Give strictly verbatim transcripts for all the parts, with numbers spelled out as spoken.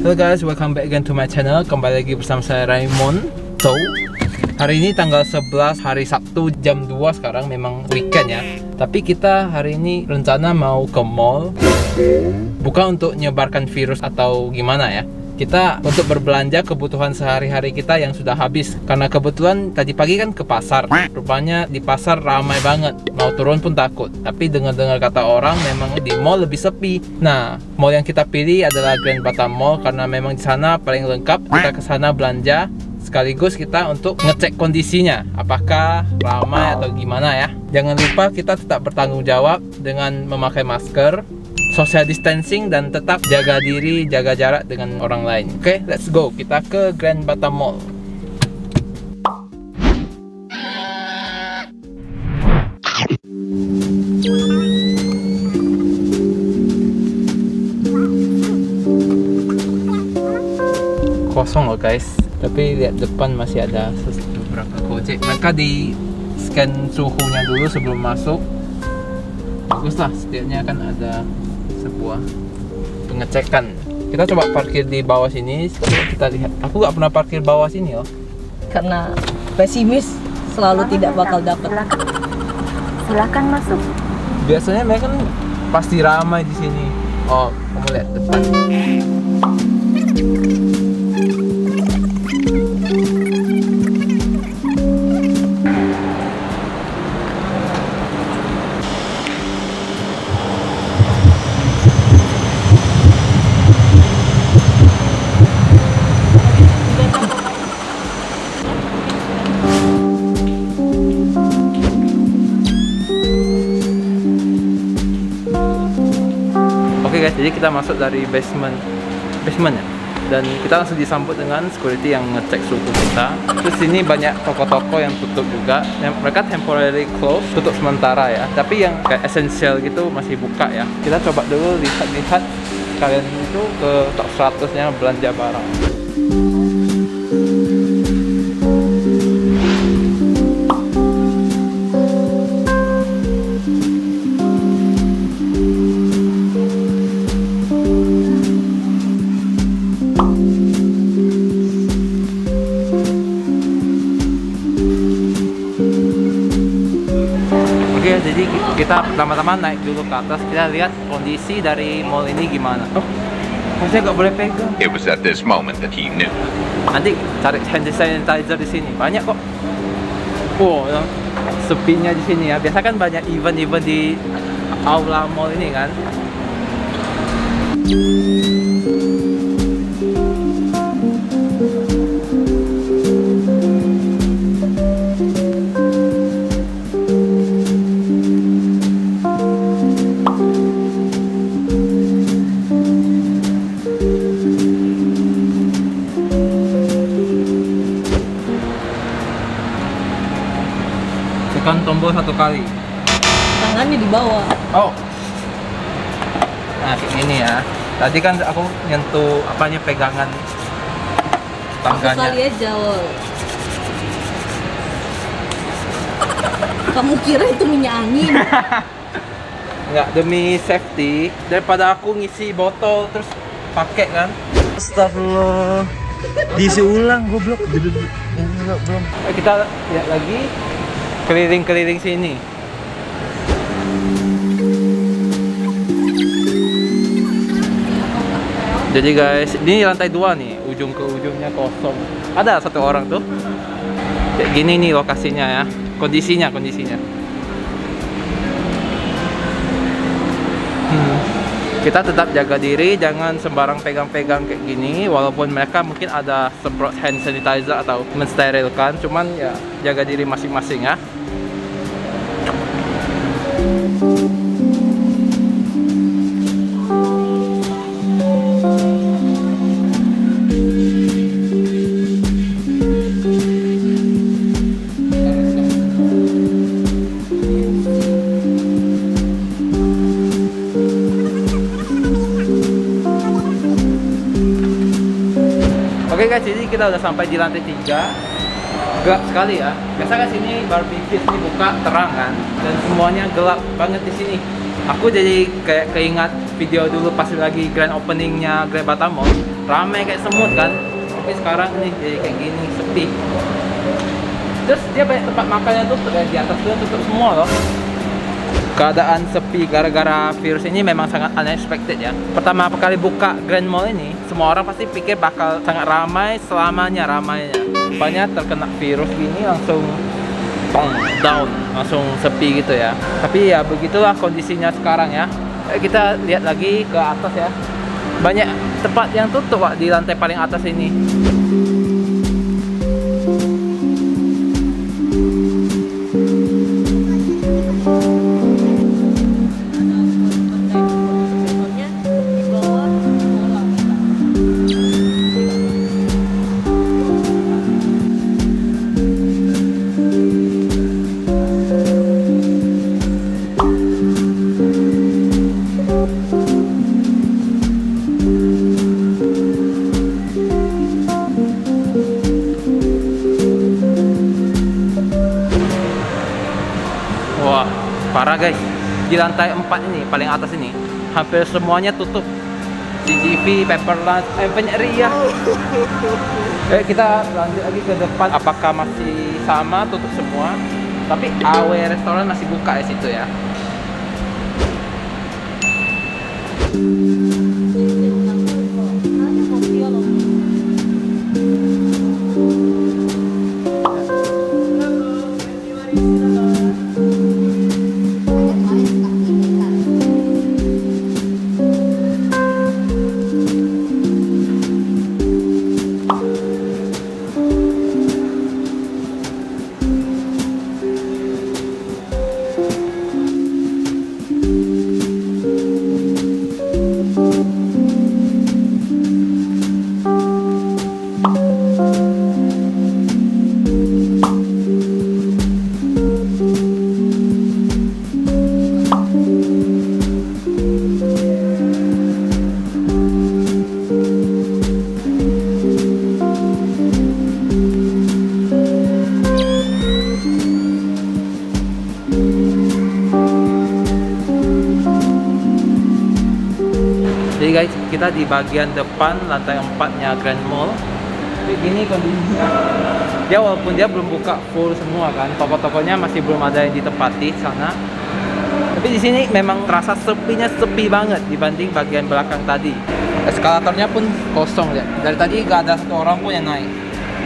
Hello guys, welcome back again to my channel. Kembali lagi bersama saya Raymond. So, hari ini tanggal sebelas hari Sabtu jam dua sekarang, memang weekend ya. Tapi kita hari ini rencana mau ke mall. Bukan untuk nyebarkan virus atau gimana ya. Kita untuk berbelanja kebutuhan sehari-hari kita yang sudah habis. Karena kebetulan tadi pagi kan ke pasar. Rupanya di pasar ramai banget. Mau turun pun takut. Tapi dengar-dengar kata orang memang di mall lebih sepi. Nah, mall yang kita pilih adalah Grand Batam Mall karena memang di sana paling lengkap. Kita ke sana belanja sekaligus kita untuk ngecek kondisinya, apakah ramai atau gimana ya. Jangan lupa kita tetap bertanggung jawab dengan memakai masker, social distancing, dan tetap jaga diri, jaga jarak dengan orang lain. Oke, okay, let's go. Kita ke Grand Batam Mall. Kosong loh guys, tapi lihat depan masih ada beberapa Gojek. Mereka di scan suhunya dulu sebelum masuk. Bagus lah, setidaknya kan ada sebuah pengecekan. Kita coba parkir di bawah sini. Kita lihat. Aku nggak pernah parkir bawah sini loh. Karena pesimis selalu tidak bakal dapat. Silakan. Silakan masuk. Biasanya mereka kan pasti ramai di sini. Oh, kamu lihat depan. Oke guys, jadi kita masuk dari basement basement ya, dan kita langsung disambut dengan security yang ngecek suhu kita. Terus sini banyak toko-toko yang tutup juga, yang mereka temporarily close, tutup sementara ya, tapi yang kayak essential gitu masih buka ya. Kita coba dulu lihat-lihat kalian itu ke top seratus-nya belanja barang. Oke, jadi kita pertama-tama naik dulu ke atas, kita lihat kondisi dari mall ini gimana. Oh, saya nggak boleh pegang. It was at this moment that he knew. Nanti cari hand sanitizer di sini, banyak kok. Oh, ya. Sepinya di sini ya. Biasa kan banyak event-event di aula mall ini kan. Tekan tombol satu kali. Tangannya di bawah. Oh. Nah, kayak gini ya. Tadi kan aku nyentuh apanya, pegangan tangganya. Kali aja, wol. Kamu kira itu minyak angin? Enggak, demi safety, daripada aku ngisi botol terus pakai kan. Astagfirullah. Diisi ulang, goblok. Belum, belum. Kita lihat lagi keliling-keliling sini. Jadi guys, ini lantai dua nih, ujung ke ujungnya kosong. Ada satu orang tuh. Kayak gini nih lokasinya ya, kondisinya, kondisinya. Hmm. Kita tetap jaga diri, jangan sembarang pegang-pegang kayak gini. Walaupun mereka mungkin ada semprot hand sanitizer atau mensterilkan, cuman ya jaga diri masing-masing ya. Oke guys, jadi kita udah sampai di lantai tiga. Gelap sekali ya. Biasa kan sini barbecue ini buka terang kan, dan semuanya gelap banget di sini. Aku jadi kayak keingat video dulu pas lagi grand openingnya Grand Batam Mall, ramai kayak semut kan. Tapi sekarang nih jadi kayak gini, sepi. Terus dia banyak tempat makannya tuh kayak di atas tuh tutup semua loh. Keadaan sepi gara-gara virus ini memang sangat unexpected ya. Pertama kali buka Grand Mall ini, semua orang pasti pikir bakal sangat ramai, selamanya ramainya. Rupanya terkena virus gini langsung bang, down, langsung sepi gitu ya. Tapi ya begitulah kondisinya sekarang ya. Eh, kita lihat lagi ke atas ya. Banyak tempat yang tutup Pak, di lantai paling atas ini. Wah, parah guys. Di lantai empat ini, paling atas ini, hampir semuanya tutup. C G V, Pepper Lunch, eh banyak Ria. Eh, kita lanjut lagi ke depan. Apakah masih sama, tutup semua? Tapi A W restoran masih buka di situ ya. Jadi guys, kita di bagian depan lantai empatnya Grand Mall. Begini kondisinya. Dia walaupun dia belum buka full semua kan, toko-tokonya masih belum ada yang ditempati sana. Tapi di sini memang terasa sepinya, sepi banget dibanding bagian belakang tadi. Eskalatornya pun kosong lihat. Dari tadi gak ada satu orang pun yang naik.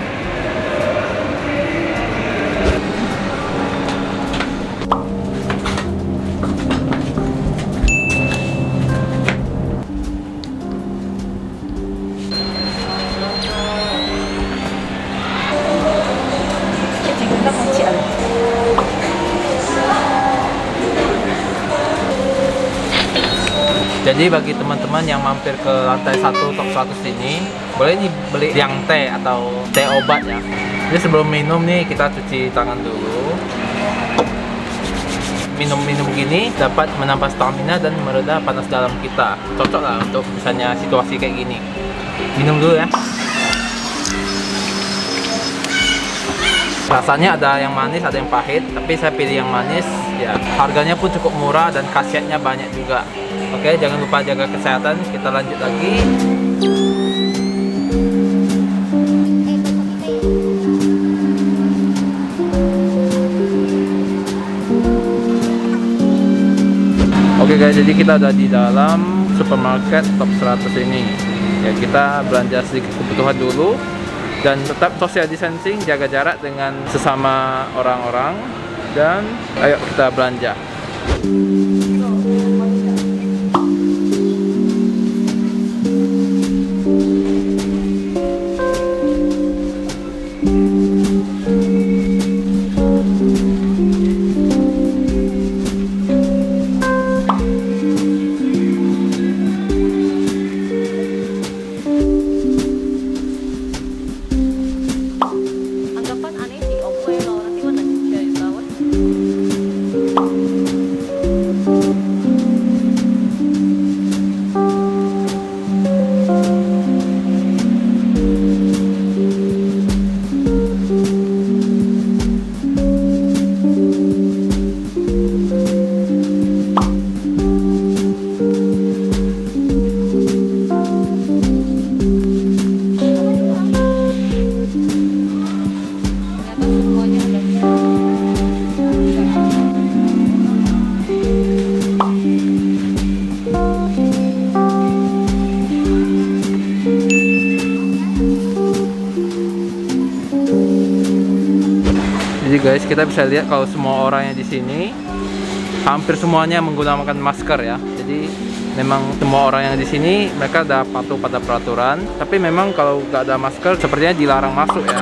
Jadi bagi teman-teman yang mampir ke lantai satu top seratus ini, boleh nih beli yang teh atau teh obat ya. Jadi sebelum minum nih kita cuci tangan dulu. Minum-minum gini dapat menambah stamina dan mereda panas dalam kita. Cocok lah untuk misalnya situasi kayak gini. Minum dulu ya. Rasanya ada yang manis, ada yang pahit, tapi saya pilih yang manis ya. Harganya pun cukup murah dan khasiatnya banyak juga. Oke, jangan lupa jaga kesehatan. Kita lanjut lagi. Oke guys, jadi kita ada di dalam supermarket top seratus ini. Ya, kita belanja sedikit kebutuhan dulu dan tetap social distancing, jaga jarak dengan sesama orang-orang, dan ayo kita belanja. guys, kita bisa lihat kalau semua orang yang di sini hampir semuanya menggunakan masker ya. Jadi memang semua orang yang di sini mereka udah patuh pada peraturan. Tapi memang kalau nggak ada masker sepertinya dilarang masuk ya.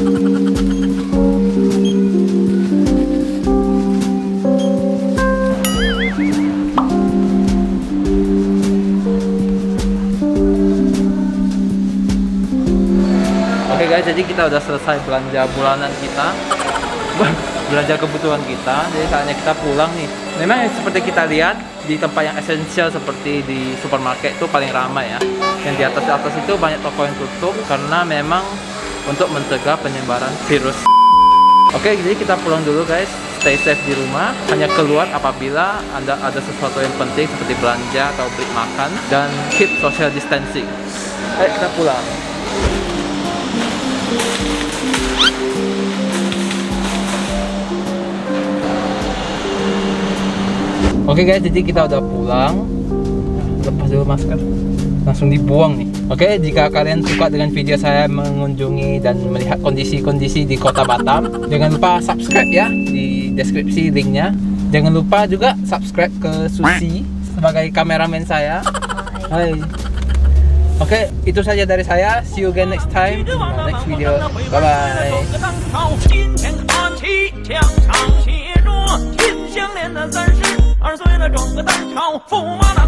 Oke guys, jadi kita udah selesai belanja bulanan kita, belanja kebutuhan kita. Jadi saatnya kita pulang nih. Memang seperti kita lihat di tempat yang esensial seperti di supermarket itu paling ramai ya. Yang di atas atas itu banyak toko yang tutup karena memang untuk mencegah penyebaran virus. Oke, jadi kita pulang dulu guys. Stay safe di rumah. Hanya keluar apabila Anda ada sesuatu yang penting seperti belanja atau beli makan, dan keep social distancing. Ayo kita pulang. Oke guys, jadi kita udah pulang. Lepas dulu masker, langsung dibuang nih. Oke, jika kalian suka dengan video saya mengunjungi dan melihat kondisi-kondisi di Kota Batam, jangan lupa subscribe ya, di deskripsi linknya. Jangan lupa juga subscribe ke Susi sebagai kameramen saya. Hai. Oke, itu saja dari saya. See you again next time in my next video. Bye bye. 二岁了整个蛋炒，驸马郎。